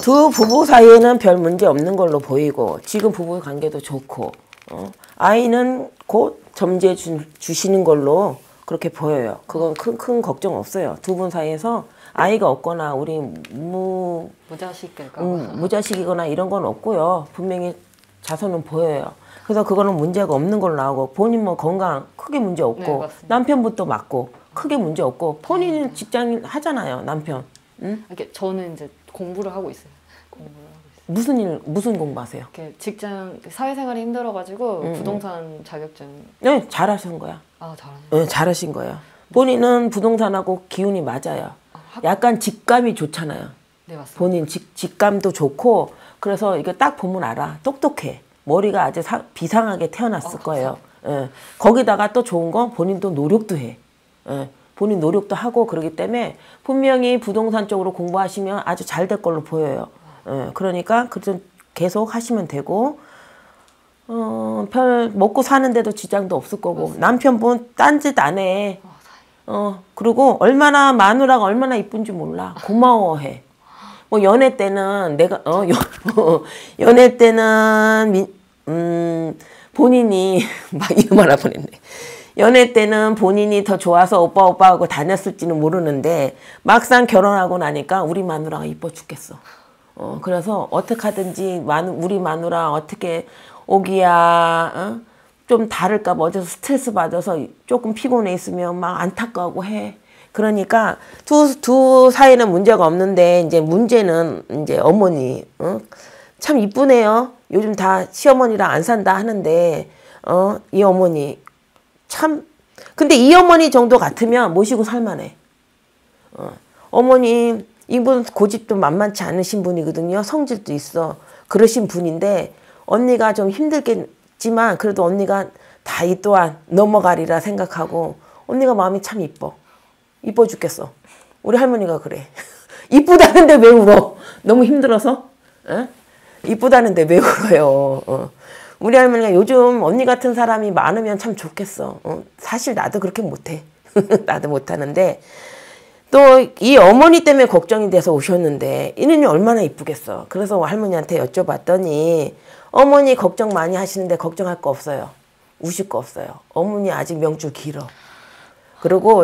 두 부부 사이에는 별 문제 없는 걸로 보이고 지금 부부 관계도 좋고 아이는 곧 점지해 주시는 걸로 그렇게 보여요. 그건 큰 걱정 없어요. 두 분 사이에서 아이가 없거나 우리 무자식이거나 이런 건 없고요. 분명히 자손은 보여요. 그래서 그거는 문제가 없는 걸로 나오고 본인 뭐 건강 크게 문제 없고 네, 남편분도 맞고 크게 문제 없고 본인은 직장인 하잖아요. 남편. 응? 이렇게 저는 이제 공부를 하고 있어요. 무슨 공부하세요? 이렇게 직장 사회생활이 힘들어가지고 부동산 자격증. 네, 잘하신 거야. 아, 잘하네. 네, 잘하신 거예요. 본인은 부동산하고 기운이 맞아요. 약간 직감이 좋잖아요. 네, 맞습니다. 본인 직감도 좋고 그래서 이거 딱 보면 알아. 똑똑해. 머리가 아주 비상하게 태어났을 거예요. 예. 거기다가 또 좋은 건 본인도 노력도 해. 예. 본인 노력도 하고 그러기 때문에 분명히 부동산 쪽으로 공부하시면 아주 잘 될 걸로 보여요. 예. 그러니까 계속 하시면 되고 별 먹고 사는데도 지장도 없을 거고 맞습니다. 남편분 딴짓 안 해. 그리고 얼마나 마누라가 얼마나 이쁜지 몰라. 고마워해. 뭐 연애 때는 내가 연애 때는 본인이 막 이름 하나 보냈네. 연애 때는 본인이 더 좋아서 오빠 하고 다녔을지는 모르는데 막상 결혼하고 나니까 우리 마누라가 이뻐 죽겠어. 그래서 어떻게 하든지 우리 마누라 어떻게 오기야 좀 다를까 봐 어디서 스트레스 받아서 조금 피곤해 있으면 막 안타까워하고 해. 그러니까 두 사이는 문제가 없는데 이제 문제는 이제 어머니 참 이쁘네요. 요즘 다 시어머니랑 안 산다 하는데 이 어머니 참 근데 이 어머니 정도 같으면 모시고 살만해. 어머니 이분 고집도 만만치 않으신 분이거든요. 성질도 있어. 그러신 분인데 언니가 좀 힘들겠지만 그래도 언니가 다 이 또한 넘어가리라 생각하고 언니가 마음이 참 이뻐. 이뻐 죽겠어. 우리 할머니가 그래. 이쁘다는데 왜 울어? 너무 힘들어서? 에? 이쁘다는데 왜 울어요? 우리 할머니가 요즘 언니 같은 사람이 많으면 참 좋겠어. 사실 나도 그렇게 못해. 나도 못하는데 또 이 어머니 때문에 걱정이 돼서 오셨는데 이는이 얼마나 이쁘겠어. 그래서 할머니한테 여쭤봤더니 어머니 걱정 많이 하시는데 걱정할 거 없어요. 우실 거 없어요. 어머니 아직 명줄 길어. 그리고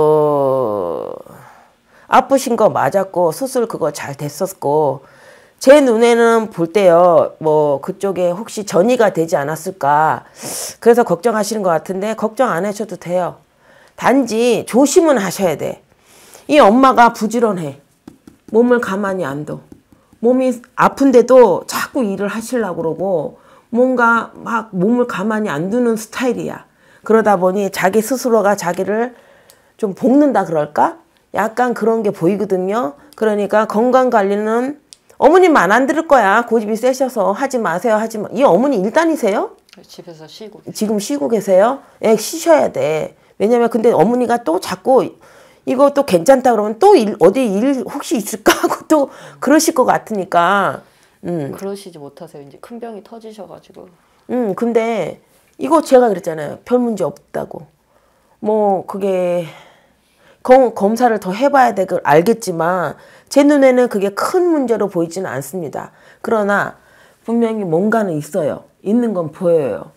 아프신 거 맞았고 수술 그거 잘 됐었고 제 눈에는 볼 때요 뭐 그쪽에 혹시 전이가 되지 않았을까 그래서 걱정하시는 것 같은데 걱정 안 하셔도 돼요. 단지 조심은 하셔야 돼. 이 엄마가 부지런해. 몸을 가만히 안 둬. 몸이 아픈데도 자꾸 일을 하시려고 그러고 뭔가 막 몸을 가만히 안 두는 스타일이야. 그러다 보니 자기 스스로가 자기를 좀 볶는다 그럴까? 약간 그런 게 보이거든요. 그러니까 건강관리는 어머님만 안 들을 거야. 고집이 세셔서 하지 마세요. 하지 마. 이 어머니 일단이세요? 집에서 쉬고. 지금 쉬고 계세요? 예, 쉬셔야 돼. 왜냐면 근데 어머니가 또 자꾸 이거 또 괜찮다 그러면 또 어디 일 혹시 있을까 하고 또 그러실 것 같으니까. 그러시지 못하세요. 이제 큰 병이 터지셔가지고. 근데 이거 제가 그랬잖아요. 별 문제 없다고. 뭐 그게 검사를 더 해봐야 돼 알겠지만 제 눈에는 그게 큰 문제로 보이지는 않습니다. 그러나 분명히 뭔가는 있어요. 있는 건 보여요.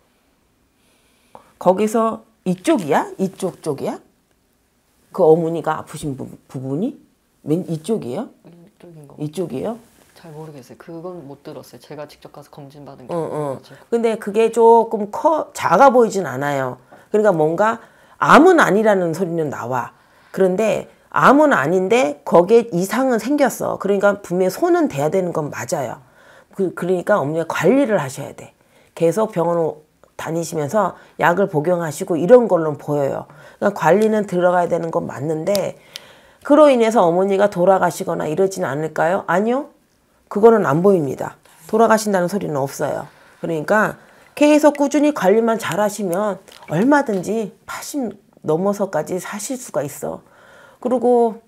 거기서 이쪽이야? 이쪽 쪽이야? 그 어머니가 아프신 부분이? 맨 이쪽이에요? 이쪽인 거. 이쪽이에요? 잘 모르겠어요. 그건 못 들었어요. 제가 직접 가서 검진 받은 게. 근데 그게 조금 작아 보이진 않아요. 그러니까 뭔가 암은 아니라는 소리는 나와. 그런데 암은 아닌데 거기에 이상은 생겼어. 그러니까 분명히 손은 대야 되는 건 맞아요. 그러니까 어머니가 관리를 하셔야 돼. 계속 병원 다니시면서 약을 복용하시고 이런 걸로 보여요. 그러니까 관리는 들어가야 되는 건 맞는데 그로 인해서 어머니가 돌아가시거나 이러지는 않을까요? 아니요. 그거는 안 보입니다. 돌아가신다는 소리는 없어요. 그러니까 계속 꾸준히 관리만 잘 하시면 얼마든지 80 넘어서까지 사실 수가 있어. 그리고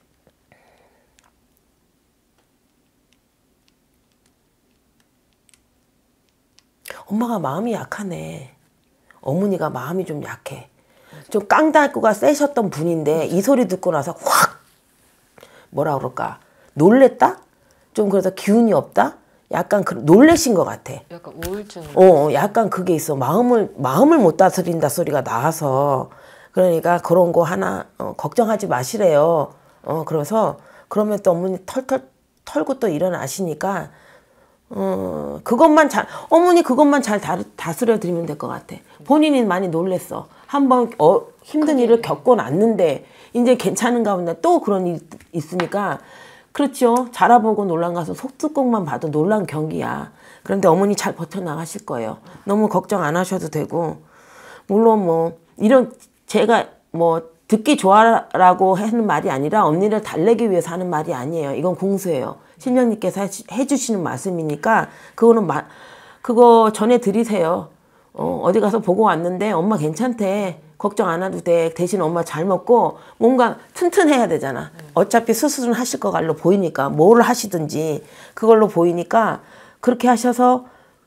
엄마가 마음이 약하네. 어머니가 마음이 좀 약해. 좀 깡다구가 세셨던 분인데 이 소리 듣고 나서 확 뭐라 그럴까 놀랬다? 좀 그래서 기운이 없다? 약간 놀래신 것 같아. 약간 우울증. 약간 그게 있어. 마음을 못 다스린다 소리가 나와서. 그러니까 그런 거 하나 걱정하지 마시래요. 그래서 그러면 또 어머니 털고 또 일어나시니까 어머니 그것만 잘 다스려 드리면 될 것 같아. 본인이 많이 놀랬어. 한번 힘든 일을 겪고 났는데 이제 괜찮은가 보다. 또 그런 일 있으니까 그렇죠. 자라보고 놀란 가서 속뚜껑만 봐도 놀란 경기야. 그런데 어머니 잘 버텨나가실 거예요. 너무 걱정 안 하셔도 되고 물론 뭐 이런 제가 뭐 듣기 좋아라고 하는 말이 아니라 언니를 달래기 위해서 하는 말이 아니에요. 이건 공수예요. 신령님께서 해주시는 말씀이니까 그거 전해드리세요. 어디 가서 보고 왔는데 엄마 괜찮대. 걱정 안 해도 돼. 대신 엄마 잘 먹고 뭔가 튼튼해야 되잖아. 어차피 수술은 하실 거 갈로 보이니까 뭘 하시든지 그걸로 보이니까 그렇게 하셔서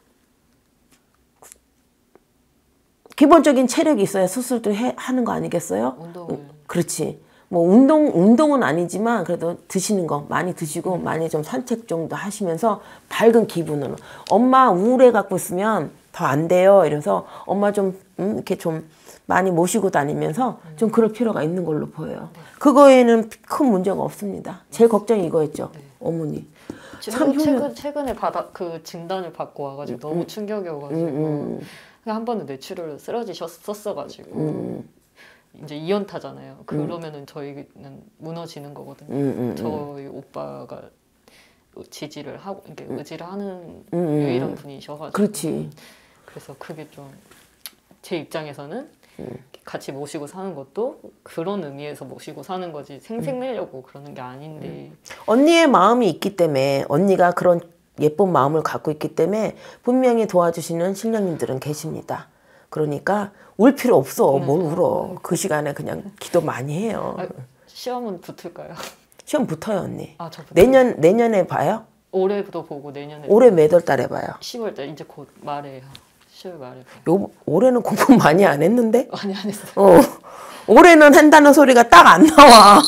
기본적인 체력이 있어야 수술도 하는 거 아니겠어요? 그렇지. 뭐 운동은 아니지만 그래도 드시는 거 많이 드시고 많이 좀 산책 정도 하시면서 밝은 기분으로 엄마 우울해 갖고 있으면 더 안 돼요. 이래서 엄마 좀 이렇게 좀 많이 모시고 다니면서 좀 그럴 필요가 있는 걸로 보여요. 그거에는 큰 문제가 없습니다. 제일 걱정이 이거였죠. 어머니. 최근에 그 진단을 받고 와가지고 너무 충격이어가지고 한 번은 뇌출혈로 쓰러지셨었어가지고 이제 이연타잖아요. 그러면은 저희는 무너지는 거거든요. 저희 오빠가 지지를 하고 이렇게 의지를 하는 유일한 분이셔가지고. 그렇지. 그래서 그게 좀 제 입장에서는 같이 모시고 사는 것도 그런 의미에서 모시고 사는 거지 생색내려고 그러는 게 아닌데. 언니의 마음이 있기 때문에 언니가 그런 예쁜 마음을 갖고 있기 때문에 분명히 도와주시는 신령님들은 계십니다. 그러니까 울 필요 없어. 뭘 울어. 그 시간에 그냥 기도 많이 해요. 시험은 붙을까요? 시험 붙어요, 언니. 저 붙어요. 내년에 봐요? 올해도 보고 내년에. 올해 몇 월 달에 봐요? 10월 달 이제 곧 말에 10월 말에. 올해는 공부 많이 안 했는데? 많이 안 했어요. 올해는 한다는 소리가 딱 안 나와.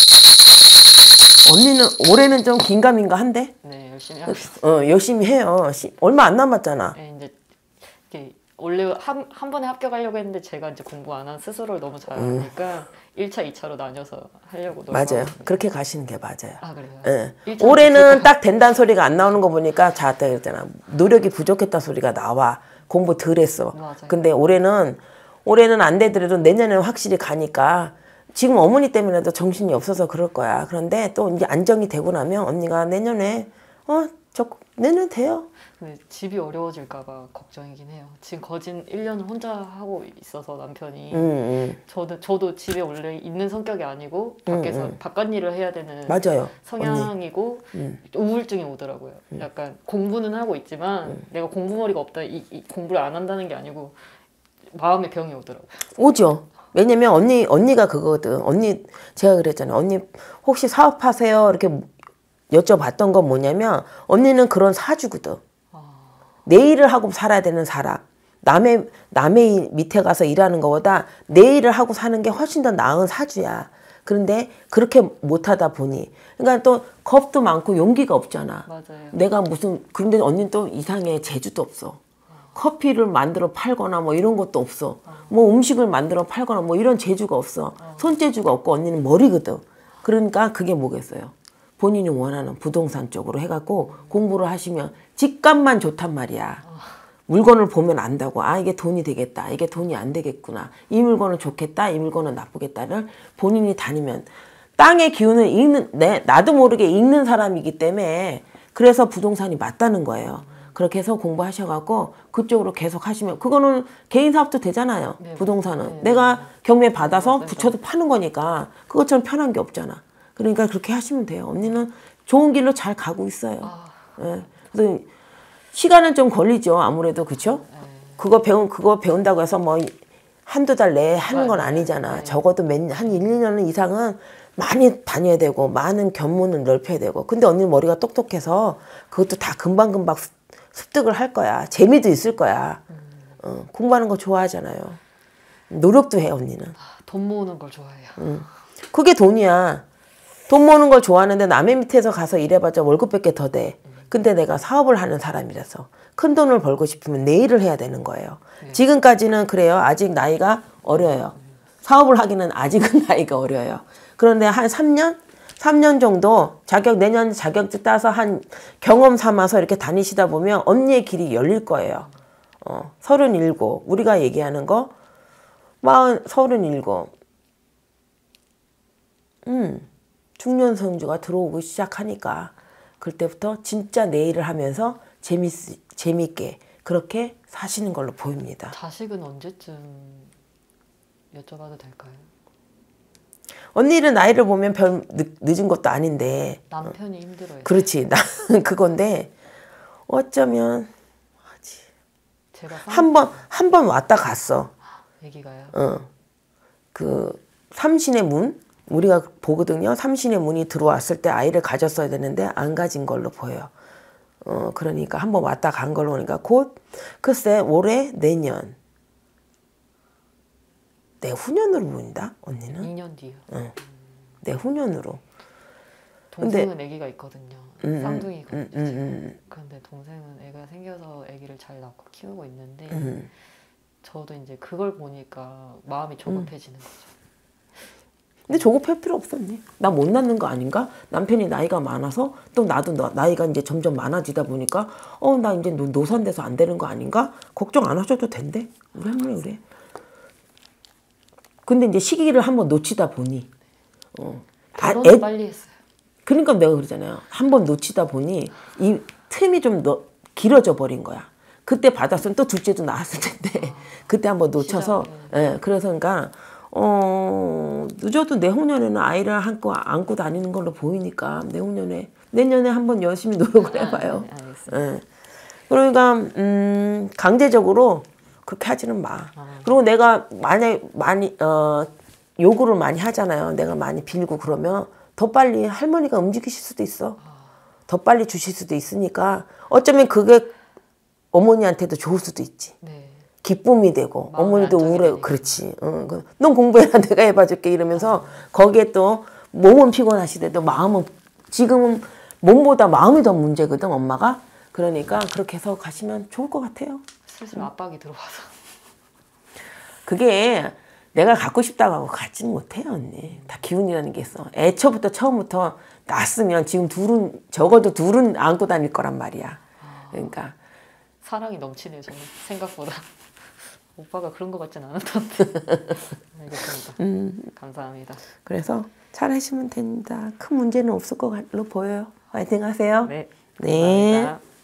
언니는 올해는 좀 긴가민가한데? 네, 열심히 하고 있어요. 열심히 해요. 얼마 안 남았잖아. 네, 이제 이렇게 원래 한 번에 합격하려고 했는데 제가 이제 공부 안 한 스스로를 너무 잘하니까 1차, 2차로 나뉘어서 하려고 맞아요. 그렇게 가시는 게 맞아요. 그래요? 네. 올해는 딱 된다는 소리가 안 나오는 거 보니까 자다 그랬잖아. 노력이 부족했다 소리가 나와. 공부 덜 했어. 맞아요. 근데 올해는 안 되더라도 내년에는 확실히 가니까 지금 어머니 때문에도 정신이 없어서 그럴 거야. 그런데 또 이제 안정이 되고 나면 언니가 내년에 내년 돼요. 근데 집이 어려워질까봐 걱정이긴 해요. 지금 거진 1년을 혼자 하고 있어서 남편이 저도 집에 원래 있는 성격이 아니고 밖에서 바깥 일을 해야 되는 맞아요. 성향이고 우울증이 오더라고요. 약간 공부는 하고 있지만 내가 공부머리가 없다, 공부를 안 한다는 게 아니고 마음의 병이 오더라고요. 오죠. 왜냐면 언니가 그거거든. 제가 그랬잖아요. 언니 혹시 사업하세요? 이렇게 여쭤봤던 건 뭐냐면 언니는 그런 사주거든. 내 일을 하고 살아야 되는 사람. 남의 밑에 가서 일하는 것보다 내 일을 하고 사는 게 훨씬 더 나은 사주야. 그런데 그렇게 못하다 보니 그러니까 또 겁도 많고 용기가 없잖아. 맞아요. 그런데 언니는 또 이상해. 재주도 없어. 커피를 만들어 팔거나 뭐 이런 것도 없어. 뭐 음식을 만들어 팔거나 뭐 이런 재주가 없어. 손재주가 없고 언니는 머리거든. 그러니까 그게 뭐겠어요. 본인이 원하는 부동산 쪽으로 해갖고 공부를 하시면 집값만 좋단 말이야. 물건을 보면 안다고. 이게 돈이 되겠다. 이게 돈이 안 되겠구나. 이 물건은 좋겠다. 이 물건은 나쁘겠다를 본인이 다니면 땅의 기운을 나도 모르게 읽는 사람이기 때문에 그래서 부동산이 맞다는 거예요. 그렇게 해서 공부하셔갖고 그쪽으로 계속 하시면 그거는 개인 사업도 되잖아요. 네, 부동산은. 네. 내가 경매 받아서 붙여도 파는 거니까 그것처럼 편한 게 없잖아. 그러니까 그렇게 하시면 돼요. 언니는 좋은 길로 잘 가고 있어요. 네. 그래서 시간은 좀 걸리죠. 아무래도 그렇죠? 그거 배운다고 해서 뭐 한두 달 내에 하는 건 아니잖아. 적어도 한 1, 2년 이상은 많이 다녀야 되고 많은 견문을 넓혀야 되고. 근데 언니는 머리가 똑똑해서 그것도 다 금방금방 습득을 할 거야. 재미도 있을 거야. 공부하는 거 좋아하잖아요. 노력도 해 언니는. 돈 모으는 걸 좋아해요. 그게 돈이야. 돈 버는 걸 좋아하는데 남의 밑에서 가서 일해봤자 월급밖에 더 돼. 근데 내가 사업을 하는 사람이라서 큰 돈을 벌고 싶으면 내 일을 해야 되는 거예요. 지금까지는 그래요. 아직 나이가 어려요. 사업을 하기는 아직은 나이가 어려요. 그런데 한 3년 정도 내년 자격증 따서 한 경험 삼아서 이렇게 다니시다 보면 언니의 길이 열릴 거예요. 37, 우리가 얘기하는 거 37. 중년 성주가 들어오기 시작하니까 그때부터 진짜 내 일을 하면서 재밌게 그렇게 사시는 걸로 보입니다. 자식은 언제쯤 여쭤봐도 될까요? 언니 일은 나이를 보면 별 늦은 것도 아닌데 남편이 힘들어요. 그렇지. 나는 그건데 어쩌면 하지. 제가 한 번 왔다 갔어. 얘기가요? 그 삼신의 문 우리가 보거든요. 삼신의 문이 들어왔을 때 아이를 가졌어야 되는데 안 가진 걸로 보여. 그러니까 한 번 왔다 간 걸로 보니까 곧 글쎄 올해 내년 내후년으로 보인다 언니는. 2년 뒤요. 내후년으로. 동생은 아기가 있거든요. 쌍둥이거든요. 그런데 동생은 애가 생겨서 아기를 잘 낳고 키우고 있는데 저도 이제 그걸 보니까 마음이 조급해지는 거죠. 근데 조급할 필요 없었니? 나 못 낳는 거 아닌가? 남편이 나이가 많아서 또 나도 나이가 이제 점점 많아지다 보니까 나 이제 노산돼서 안 되는 거 아닌가? 걱정 안 하셔도 된대. 우리 할머니 그래. 근데 이제 시기를 한번 놓치다 보니 결혼을 빨리 했어요. 그러니까 내가 그러잖아요. 한번 놓치다 보니 이 틈이 좀 길어져 버린 거야. 그때 받았으면 또 둘째도 나왔을 텐데 그때 한번 놓쳐서 그래서 그러니까 늦어도 내후년에는 아이를 안고 다니는 걸로 보이니까 내년에 한번 열심히 노력을 해봐요. 그러니까 강제적으로 그렇게 하지는 마. 그리고 내가 만약에 많이 요구를 많이 하잖아요. 내가 많이 빌고 그러면 더 빨리 할머니가 움직이실 수도 있어. 더 빨리 주실 수도 있으니까 어쩌면 그게 어머니한테도 좋을 수도 있지. 네. 기쁨이 되고 어머니도 우울해. 그렇지. 넌 공부해라 내가 해봐줄게 이러면서 거기에 또 몸은 피곤하시대도 마음은 지금은 몸보다 마음이 더 문제거든 엄마가. 그러니까 그렇게 해서 가시면 좋을 것 같아요. 슬슬 압박이 들어와서. 그게 내가 갖고 싶다고 하고 갖지는 못해요 언니. 다 기운이라는 게 있어. 애초부터 처음부터 낳았으면 지금 적어도 둘은 안고 다닐 거란 말이야. 그러니까 사랑이 넘치네요 저는 생각보다. 오빠가 그런 것 같진 않았던데. 알겠습니다. 감사합니다. 그래서 잘 하시면 됩니다. 큰 문제는 없을 것로 보여요. 화이팅 하세요. 네. 네. 감사합니다.